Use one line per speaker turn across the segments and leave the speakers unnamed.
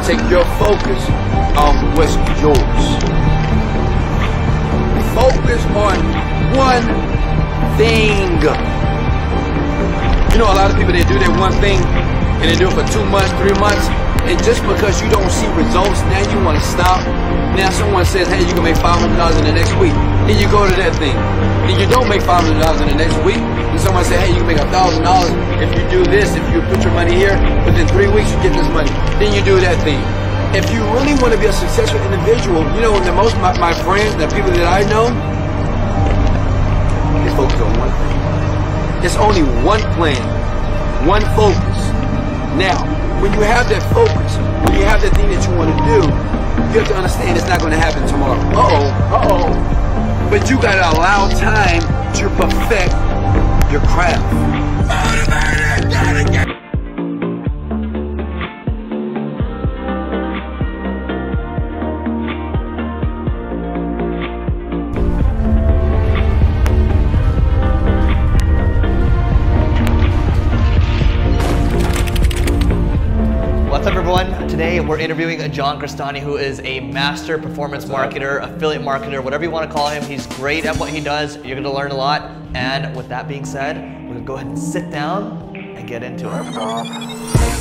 take your focus off what's yours. Focus on one thing. You know, a lot of people, they do their one thing and they do it for 2 months, 3 months, and just because you don't see results, now you want to stop. Now someone says, hey, you can make $500 in the next week. Then you go to that thing. Then you don't make $500 in the next week. And someone says, hey, you can make $1,000 if you do this, if you put your money here, within 3 weeks you get this money. Then you do that thing. If you really want to be a successful individual, you know, the most of my friends, the people that I know, they focus on one thing. It's only one plan, one focus. Now, when you have that focus, when you have that thing that you want to do, you have to understand it's not going to happen tomorrow. But you got to allow time to perfect your craft.
What's up, everyone? Today we're interviewing John Crestani, who is a master performance marketer, affiliate marketer, whatever you want to call him. He's great at what he does. You're going to learn a lot. And with that being said, we're going to go ahead and sit down and get into it.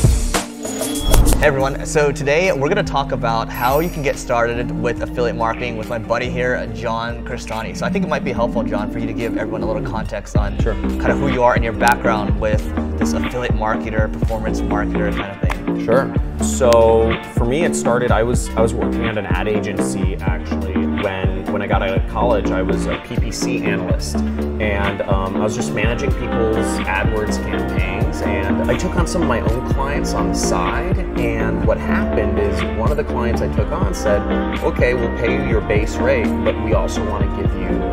Hey everyone, so today we're going to talk about how you can get started with affiliate marketing with my buddy here, John Crestani. So I think it might be helpful, John, for you to give everyone a little context on kind of who you are and your background with this affiliate marketer, performance marketer kind of thing.
Sure. So for me, it started, I was working at an ad agency actually. When I got out of college, I was a PPC analyst, and I was just managing people's AdWords campaigns, and I took on some of my own clients on the side. And what happened is one of the clients I took on said, okay, we'll pay you your base rate, but we also want to give you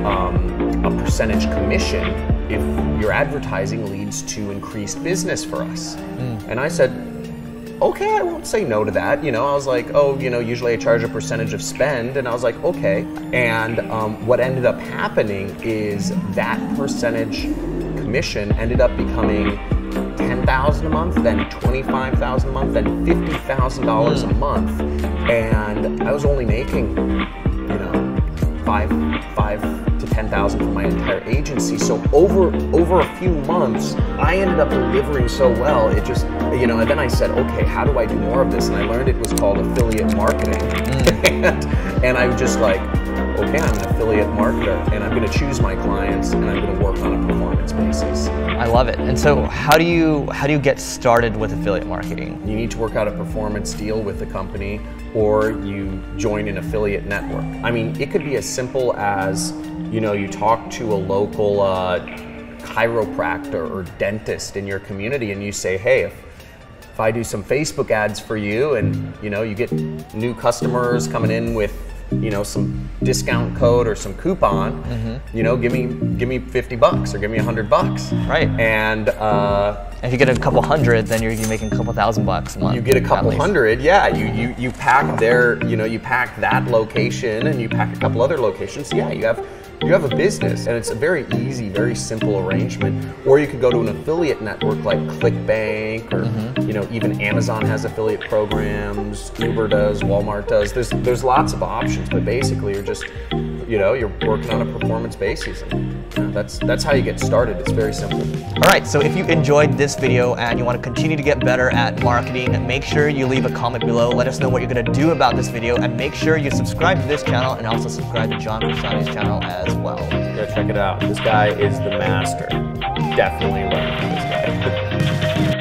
a percentage commission if your advertising leads to increased business for us. And I said, okay, I won't say no to that. You know, I was like, oh, you know, usually I charge a percentage of spend, and I was like, okay. And what ended up happening is that percentage commission ended up becoming $10,000 a month, then $25,000 a month, then $50,000 a month, and I was only making, you know, five to $10,000 for my entire agency. So over a few months, I ended up delivering so well. It just, you know, and then I said, okay, how do I do more of this? And I learned it was called affiliate marketing, and I was just like, okay, I'm an affiliate marketer, and I'm going to choose my clients, and I'm going to work on a performance basis.
I love it. And so how do you get started with affiliate marketing?
You need to work out a performance deal with the company, or you join an affiliate network. I mean, it could be as simple as, you know, you talk to a local chiropractor or dentist in your community, and you say, hey, if I do some Facebook ads for you, and you know, you get new customers coming in with, you know, some discount code or some coupon, you know, give me 50 bucks or give me $100.
Right.
And
if you get a couple hundred, then you're making a couple $1,000 a month.
You get a couple hundred, yeah. You pack their, you know, you pack that location and you pack a couple other locations. Yeah, you have a business, and it's a very easy, very simple arrangement. Or you could go to an affiliate network like ClickBank, or you know, even Amazon has affiliate programs, Uber does, Walmart does. There's lots of options, but basically you're just, you know, you're working on a performance basis, and you know, that's how you get started. It's very simple.
All right, so if you enjoyed this video and you want to continue to get better at marketing, make sure you leave a comment below. Let us know what you're going to do about this video, and make sure you subscribe to this channel and also subscribe to John Crestani's channel as well.
Yeah, check it out. This guy is the master. Definitely learn from this guy.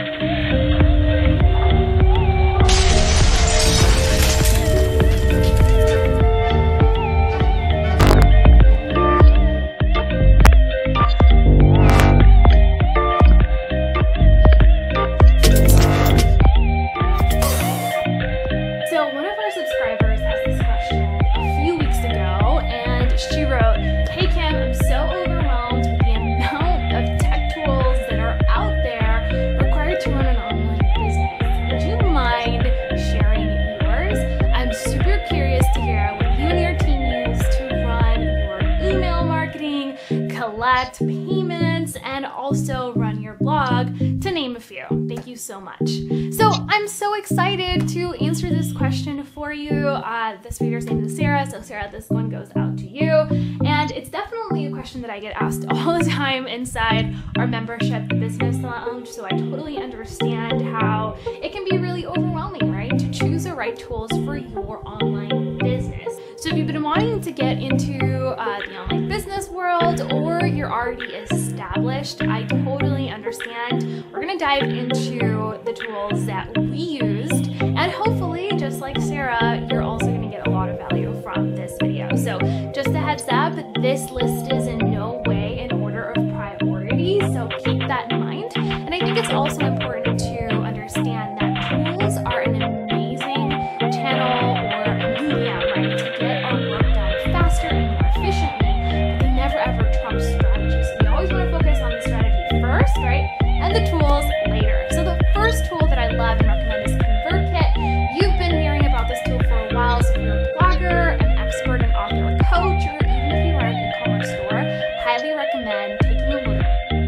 collect payments and all also run your blog, to name a few. Thank you so much. So I'm so excited to answer this question for you. This reader's name is Sarah, so Sarah, this one goes out to you. And it's definitely a question that I get asked all the time inside our membership business lounge, so I totally understand how it can be really overwhelming, right, to choose the right tools for your online business. So if you've been wanting to get into the online business world, or you're already established, I totally understand. We're gonna dive into the tools that we used, and hopefully, just like Sarah, you're also gonna get a lot of value from this video. So just a heads up, this list is in no way in order of priority, so keep that in mind. And I think it's also important to understand that tools are an amazing channel or medium, right, to get our work done faster and more efficiently, but they never ever trump strategy. So we always want to focus on the strategy first, right, and the tools later. So the first tool that I love and recommend is ConvertKit. You've been hearing about this tool for a while, so if you're a blogger, an expert, an author, a coach, or even if you run an e-commerce store, highly recommend taking a look.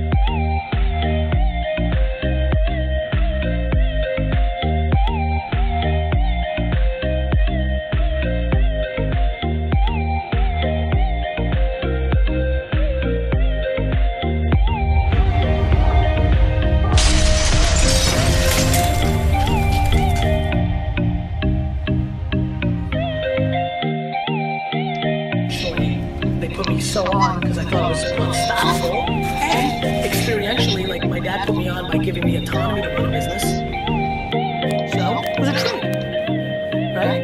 So on because I thought it was unstoppable, and experientially, like my dad put me on by giving me autonomy to run a business. So it was a treat, right?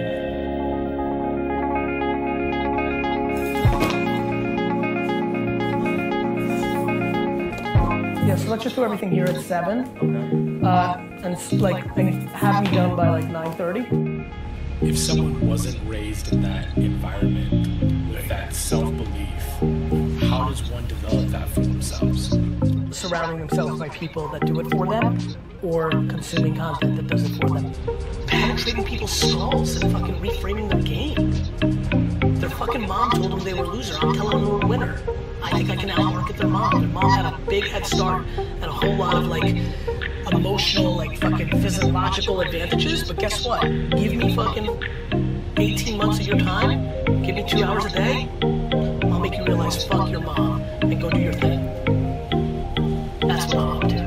Yeah, so let's just do everything here at 7, and it's like have me done by like 9:30.
If someone wasn't raised in that environment with that self-belief, how does one develop that for themselves?
Surrounding themselves by people that do it for them, or consuming content that does it for them. Penetrating people's skulls and fucking reframing their game. Their fucking mom told them they were a loser. I'm telling them we're a winner. I think I can outmarket their mom. Their mom had a big head start and a whole lot of like emotional, like fucking physiological advantages, but guess what? Give me fucking 18 months of your time, give me 2 hours a day, I'll make you realize fuck your mom and go do your thing. That's what I'm up to.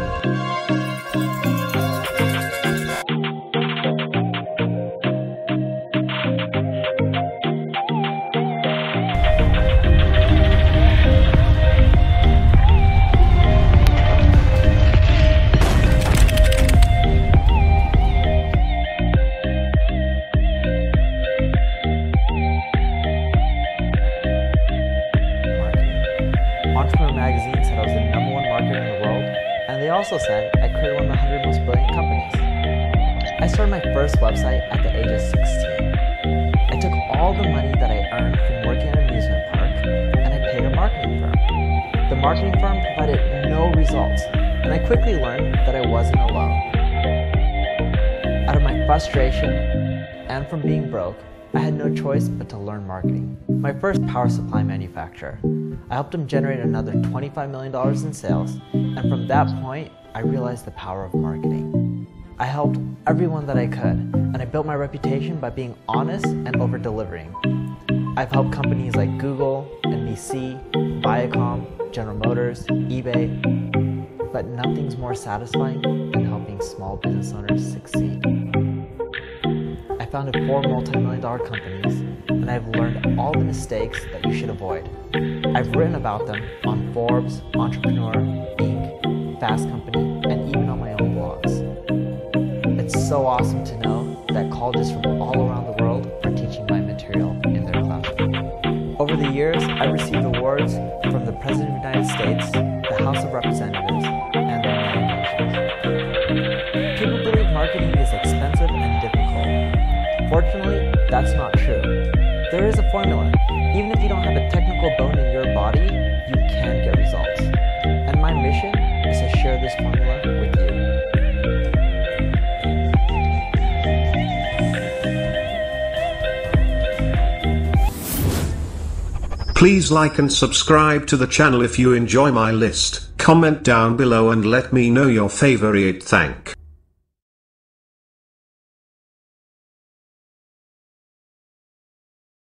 Also said I created one of the 100 most brilliant companies. I started my first website at the age of 16. I took all the money that I earned from working at an amusement park and I paid a marketing firm. The marketing firm provided no results, and I quickly learned that I wasn't alone. Out of my frustration and from being broke, I had no choice but to learn marketing. My first power supply manufacturer, I helped him generate another $25 million in sales, and from that point, I realized the power of marketing. I helped everyone that I could, and I built my reputation by being honest and over-delivering. I've helped companies like Google, NBC, Viacom, General Motors, eBay, but nothing's more satisfying than helping small business owners succeed. I founded 4 multi-million-dollar companies, and I've learned all the mistakes that you should avoid. I've written about them on Forbes, Entrepreneur, Inc., Fast Company, and even on my own blogs. It's so awesome to know that colleges from all around the world are teaching my material in their classroom. Over the years, I've received awards from the President of the United States, the House of Representatives, and the United Nations. People believe marketing is expensive and difficult. Fortunately, that's not true. There is a formula. Even if you don't have a technical bone in your body, you can get results. And my mission is to share this formula with you.
Please like and subscribe to the channel if you enjoy my list. Comment down below and let me know your favorite thank.